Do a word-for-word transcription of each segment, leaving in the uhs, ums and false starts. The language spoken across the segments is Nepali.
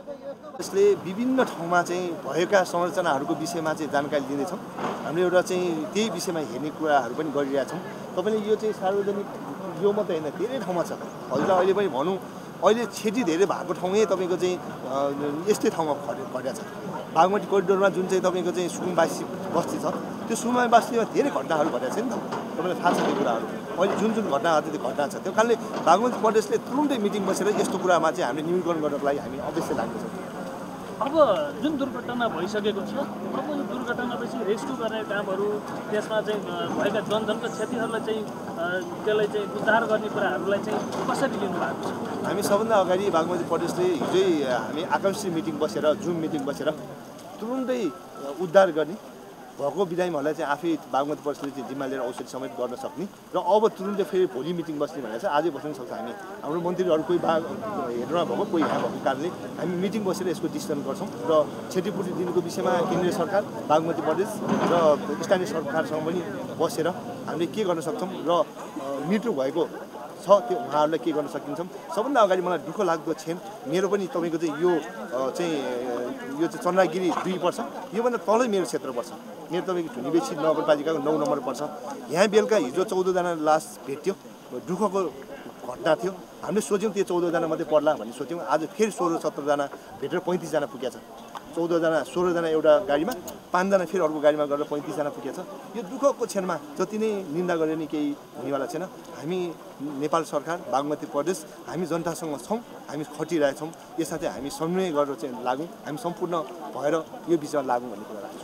यसले विभिन्न ठाउँमा चाहिँ भएका संरचनाहरूको विषयमा चाहिँ जानकारी दिँदैछौँ। हामीले एउटा चाहिँ त्यही विषयमा हेर्ने कुराहरू पनि गरिरहेका छौँ। तपाईँले यो चाहिँ सार्वजनिक यो मात्रै होइन, धेरै ठाउँमा छ। हजुरलाई अहिले पनि भनौँ, अहिले क्षति धेरै भएको ठाउँै तपाईँको चाहिँ यस्तै ठाउँमा घटेको छ। बागमती कोरिडोरमा जुन चाहिँ तपाईँको चाहिँ सुकुम्बासी बस्ती छ, त्यो सुकुम्बासी बस्तीमा धेरै घटनाहरू घटेको छ नि त, तपाईँलाई थाहा छ त्यो कुराहरू। अहिले जुन जुन घटनाहरू त्यो घटना छ, त्यो कारणले बागमती प्रदेशले तुरुन्तै मिटिङ बसेर यस्तो कुरामा चाहिँ हामीले न्यूनीकरण गर्नको लागि हामी अवश्य लाग्नेछौँ। अब जुन दुर्घटना भइसकेको छ, अब यो दुर्घटनापछि रेस्क्यु गर्ने कामहरू, त्यसमा चाहिँ भएका जनधनको क्षतिहरूलाई चाहिँ त्यसलाई चाहिँ उद्धार गर्ने कुराहरूलाई चाहिँ कसरी लिनु भएको छ? हामी सबभन्दा अगाडि बागमती प्रदेशले हिजै हामी आकाङ्क्षी मिटिङ बसेर जुम मिटिङ बसेर तुरुन्तै उद्धार गर्ने भएको बिरामीहरूलाई चाहिँ आफै बागमती प्रदेशले चाहिँ जिम्मा लिएर औषधि समेत गर्न सक्ने र अब तुरुन्तै फेरि भोलि मिटिङ बस्ने भनेर चाहिँ आजै बस्न सक्छ। हामी हाम्रो मन्त्रीहरू कोही बाग हेर्नमा भएको, कोही यहाँ भएको कारणले हामी मिटिङ बसेर यसको डिसिजन गर्छौँ र क्षतिपूर्ति दिनुको विषयमा केन्द्रीय सरकार, बागमती प्रदेश र स्थानीय सरकारसँग पनि बसेर हामीले के गर्न सक्छौँ र मृत्यु भएको छ त्यो उहाँहरूलाई के गर्न सकिन्छौँ। सबभन्दा अगाडि मलाई दुःख लाग्दो क्षण मेरो पनि तपाईँको चाहिँ यो चाहिँ यो चाहिँ चन्द्रगिरी दुई पर्छ, योभन्दा तलै मेरो क्षेत्र पर्छ। मेरो तपाईँको ठुनीबेसी नगरपालिकाको नौ नम्बर पर्छ। यहाँ बेलुका हिजो चौधजना लास भेट्यो, दुःखको घटना थियो। हामीले सोच्यौँ त्यो चौधजना मात्रै पर्ला भन्ने सोच्यौँ। आज फेरि सोह्र सत्रजना भेटेर पैँतिसजना पुगेको छ। चौधजना सोह्रजना एउटा गाडीमा, पाँचजना फेरि अर्को गाडीमा गरेर पैँतिसजना पुगेको छ। यो दुःखको क्षणमा जति नै निन्दा गरेर नि केही हुनेवाला छैन। हामी नेपाल सरकार, बागमती प्रदेश, हामी जनतासँग छौँ, हामी खटिरहेछौँ। यसमा चाहिँ हामी समन्वय गरेर चाहिँ लागौँ, हामी सम्पूर्ण भएर यो विषयमा लागौँ भन्ने कुरा राख्छौँ।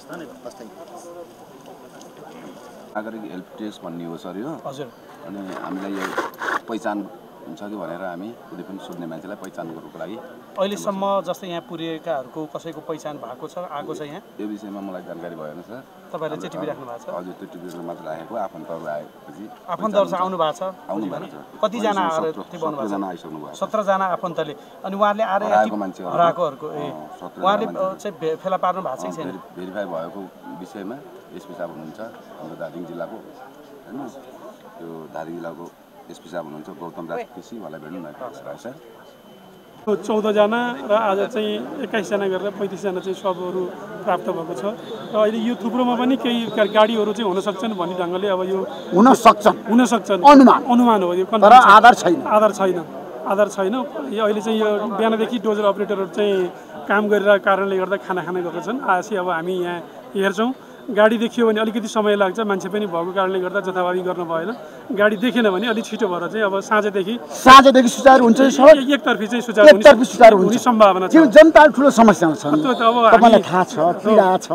नागरिक हेल्प डेस्क भन्ने हो सर यो। हजुर। अनि हामीलाई यो पहिचान हुन्छ कि भनेर हामी कुनै पनि सुन्ने मान्छेलाई पहिचान गर्नुको लागि अहिलेसम्म जस्तै यहाँ पुरिएकाहरूको कसैको पहिचान भएको छ, आएको छ यहाँ? यो विषयमा मलाई जानकारी भएन सर। तपाईँले चाहिँ टिभी राख्नु भएको छ? हजुर, त्यो टिभीहरू मात्र राखेको। आफन्तहरू आएपछि आफन्तहरू चाहिँ आउनु भएको छ? आउनु भएको छ। कतिजना आएर त्यो भन्नु भएको छ? सत्रजना आइसक्नु भएको छ। सत्रजना आफन्तले। अनि उहाँहरूले आएर हराएको मान्छेहरू, हराएकोहरूको ए उहाँहरूले चाहिँ फेला पार्नु भएको छ छैन? भेरिफाई भएको विषयमा एसपी साहब हुनुहुन्छ हाम्रो धादिङ जिल्लाको, होइन, त्यो धादिङ जिल्लाको एसपी साहब हुनुहुन्छ गौतम राज केसी, उहाँलाई भेट्नु भएको छ सर। चौधजना र आज चाहिँ एक्काइसजना गरेर पैँतिसजना चाहिँ शवहरू प्राप्त भएको छ। र अहिले यो थुप्रोमा पनि केही गाडीहरू चाहिँ हुन सक्छन् भन्ने ढङ्गले अब यो हुन सक्छन् हुन सक्छन् अनुमान अनुमान हो यो, तर आधार छैन आधार छैन आधार छैन यो अहिले चाहिँ यो बिहानदेखि डोजर अपरेटरहरू चाहिँ काम गरिरहेको कारणले गर्दा खाना खाना गएको छन्। आज अब हामी यहाँ हेर्छौँ, गाडी देखियो भने अलिकति समय लाग्छ, मान्छे पनि भएको कारणले गर्दा जथाभावी गर्न भएन। गाडी देखेन भने अलिक छिटो भएर चाहिँ अब साँझदेखि साँझदेखि सुचारू हुन्छ एकतर्फी चाहिँ सुचारू हुने सम्भावना छ। जनता ठुलो समस्या छ, तपाईँलाई थाहा छ, पीडा छ,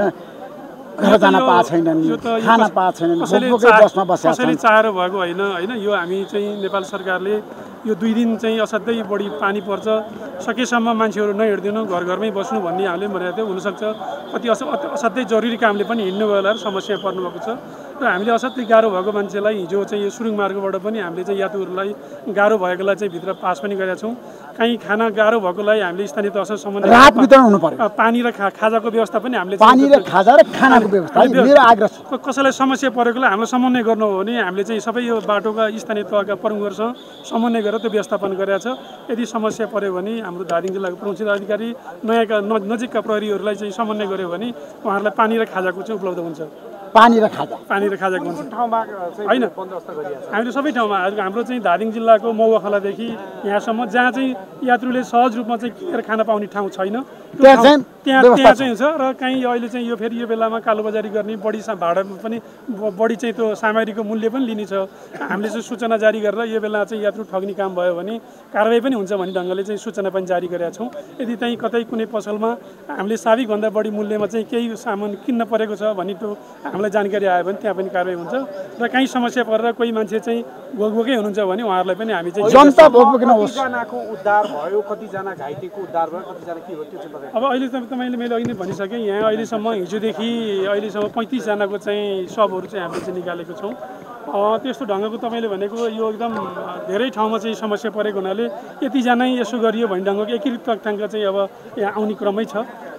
घर जान पाएको छैनन्, खाना पाएको छैनन्, भोकै बसमा बसेका छन्। कसैले चाहेर भएको होइन होइन यो हामी चाहिँ नेपाल सरकारले यो दुई दिन चाहिँ असाध्यै बढी पानी पर्छ, सकेसम्म मान्छेहरू नहिँड्दिनु, घर घरमै बस्नु भन्ने हामीले भनेको थियो। हुनसक्छ कति अस असाध्यै जरुरी कामले पनि हिँड्नु होला समस्या पर्नुभएको छ र हामीले असाध्यै गाह्रो भएको मान्छेलाई हिजो चाहिँ यो सुरुङ मार्गबाट पनि हामीले चाहिँ यात्रुहरूलाई गाह्रो भएकोलाई चाहिँ भित्र पास पनि गरेका छौँ। कहीँ खाना गाह्रो भएकोलाई हामीले स्थानीय तहसँग सम्बन्धित राहत वितरण हुनु पर्यो, पानी र खाजाको व्यवस्था पनि हामीले पानी र खाजा र खानाको व्यवस्था मेरो आग्रह छ। कसैलाई समस्या परेकोलाई हाम्रो समन्वय गर्नु हो भने हामीले चाहिँ सबै यो बाटोका स्थानीय तहका प्रमुखहरूसँग समन्वय गरेर त्यो व्यवस्थापन गरेका छ। यदि समस्या पर्यो भने हाम्रो धादिङ जिल्लाको प्रमुख अधिकारी नयाँका नजिकका प्रहरीहरूलाई चाहिँ समन्वय गर्यो भने उहाँहरूलाई पानी र खाजाको चाहिँ उपलब्ध हुन्छ। पानी र खाजा पानी र खाजाको हुन्छ होइन, हामीले सबै ठाउँमा हाम्रो चाहिँ धादिङ जिल्लाको मौवाखलादेखि यहाँसम्म जहाँ चाहिँ यात्रुले सहज रूपमा चाहिँ किनेर खान पाउने ठाउँ छैन त्यहाँ त्यहाँ चाहिँ छ। र कहीँ अहिले चाहिँ यो फेरि यो बेलामा कालोबजारी गर्ने बढी भाडा पनि बढी चाहिँ त्यो सामग्रीको मूल्य पनि लिने छ। हामीले चाहिँ सूचना जारी गरेर यो बेला चाहिँ यात्रु ठग्ने काम भयो भने कारवाही पनि हुन्छ भन्ने ढङ्गले चाहिँ सूचना पनि जारी गरेका छौँ। यदि चाहिँ कतै कुनै पसलमा हामीले साबिकभन्दा बढी मूल्यमा चाहिँ केही सामान किन्न परेको छ भने त्यो हामीलाई जानकारी आयो भने त्यहाँ पनि कारवाही हुन्छ। र कहीँ समस्या परेर कोही मान्छे चाहिँ भोकभोकै हुनुहुन्छ भने उहाँहरूलाई पनि हामी चाहिँ जनता भोकभोकै नहोस्। कतिजनाको उद्धार भयो, कतिजना घाइतेको उद्धार भयो, कतिजना के हो त्यो चाहिँ अब अहिले तपाईँले मैले अघि नै भनिसकेँ, यहाँ अहिलेसम्म हिजोदेखि अहिलेसम्म पैँतिसजनाको चाहिँ शवहरू चाहिँ हामीले चाहिँ निकालेको छौँ। त्यस्तो ढङ्गको तपाईँले भनेको यो एकदम धेरै ठाउँमा चाहिँ समस्या परेको हुनाले यतिजना यसो गरियो भन्ने ढङ्गको एकीकृत तथ्याङ्क चाहिँ अब यहाँ आउने क्रमै छ।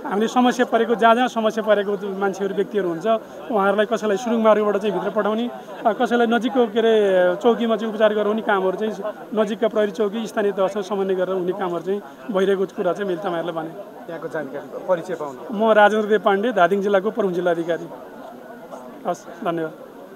हामीले समस्या परेको जहाँ जहाँ समस्या परेको मान्छेहरू व्यक्तिहरू हुन्छ उहाँहरूलाई कसैलाई सुरुङ मार्गबाट चाहिँ भित्र पठाउने कसैलाई नजिकको के अरे चौकीमा चाहिँ उपचार गराउने कामहरू चाहिँ नजिकका प्रहरी चौकी स्थानीय तहसँग समन्वय गरेर हुने कामहरू चाहिँ भइरहेको कुरा चाहिँ मैले तपाईँहरूलाई भने यहाँको जानकारी परिचय पाउनु म राजेन्द्र देव पाण्डे धादिङ जिल्लाको प्रमुख जिल्लाधिकारी हस् धन्यवाद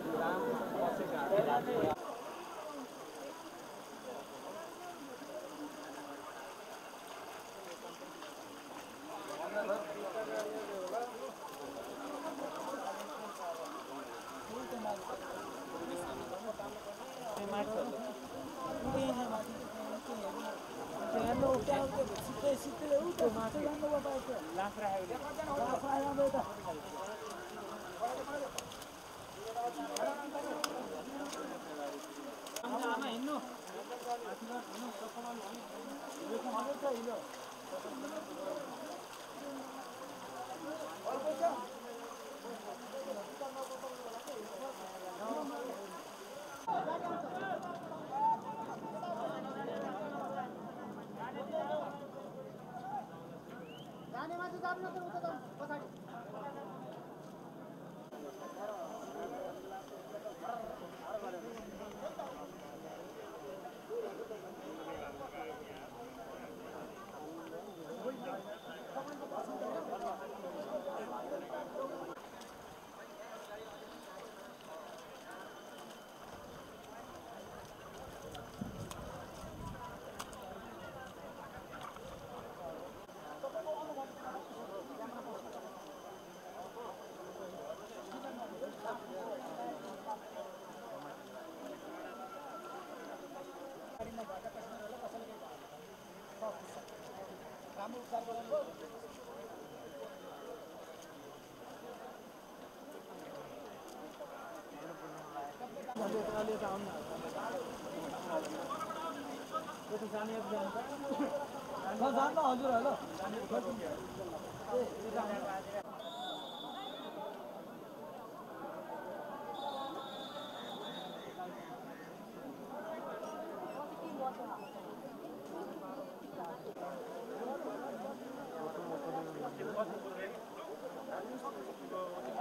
हजुर हेलो Thank you.